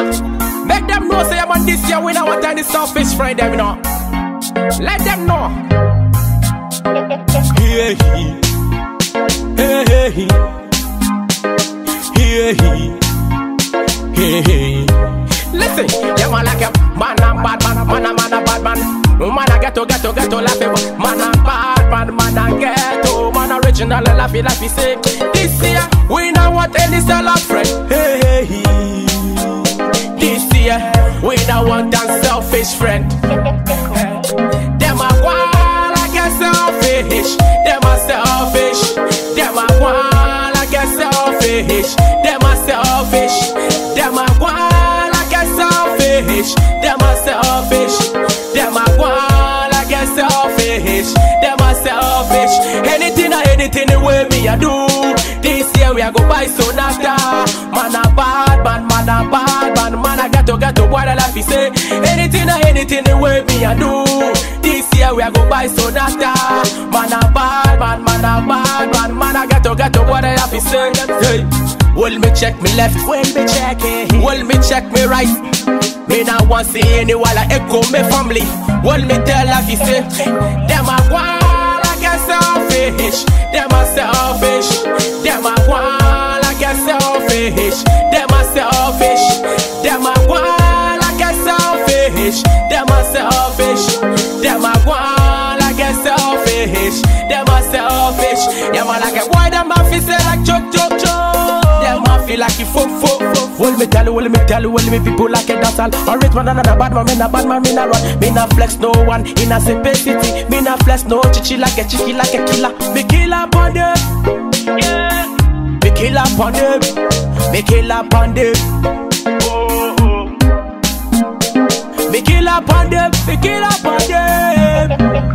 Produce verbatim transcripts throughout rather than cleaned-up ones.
Make them know say I'm on this year we don't want any selfish friend them, you know. Let them know. Hey, hey, hey, hey, hey, hey. Listen, yeah man like a man a bad man, man a man a bad man. Man a ghetto, ghetto, ghetto laughy, man a bad man, man a ghetto, man original laughy, laughy say. This year we don't want any sell friend. Hey, hey, hey. This year we don't want an selfish friend. Them a want like a selfish. Them a selfish. Them a want like a selfish. Them a selfish. Them a want like a selfish. Them a selfish. Them a want like a selfish. Them a selfish. Anything or anything the way me a do. This year we a go buy so nafta. Man a bad man, man a bad man, man a ghetto ghetto boy the life he say. Anything or anything the way me a do. This year we a go buy so nafta. Man a bad man, man a bad man, man a ghetto ghetto boy the life he say. Hey, will me check me left, will me check it, will me check me right. Me not want see any while I echo me family. Will me tell life he say. Them a want like a selfish. Them a selfish. Them a want like a selfish. Them a selfish. Them a want like a selfish. Them a selfish. Them a want like a selfish. Them a selfish. Them a like a boy. Them a feel say like choke choke choke. Them a feel like you fuck fuck fuck. Will me tell you, will me tell you, will me people like a dance all. Or rich man another bad man, me na bad man, me na run. Me na flex no one in a simplicity. Me na flex no chichi like a chichi like a killer. Me kill up on them, yeah. Me kill up on them, me kill up on them. Oh, oh. Me kill up on them, me kill up on them.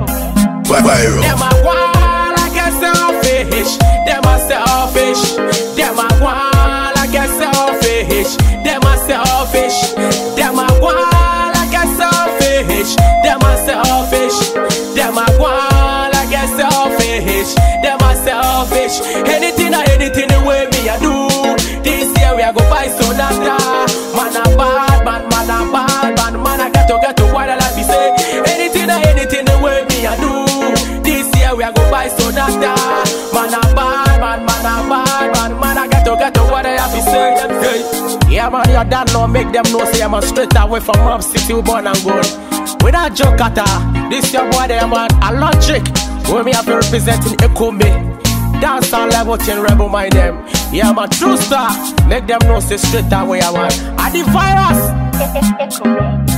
Them a want like a selfish. Them a selfish. Them a want like a selfish. Them a selfish. Them a want like a selfish. Them a selfish. Them a want like a selfish. Them a selfish. Anything or anything the way me a do. This year we a go buy so nafta. Man a bad man, man a bad man, man a ghetto ghetto boy the life he say. Anything or anything the way me a do. This year we a go buy so nafta. Man a bad man, man a bad man, man a ghetto ghetto boy the life he say. Hey. Yeah man, you done now make them know say I'm a straight away from Mob City, we born and gold. Without joke at all, this your boy there man, a logic. When me have to representing Ekumbi. Dance on level ten rebel my name. Yeah man, true star. Make them know say straight away I want. And the virus.